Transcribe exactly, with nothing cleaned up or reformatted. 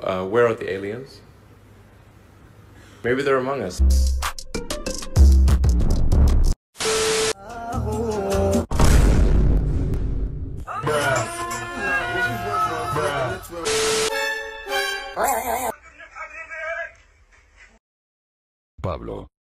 uh, where are the aliens? Maybe they're among us. Pablo.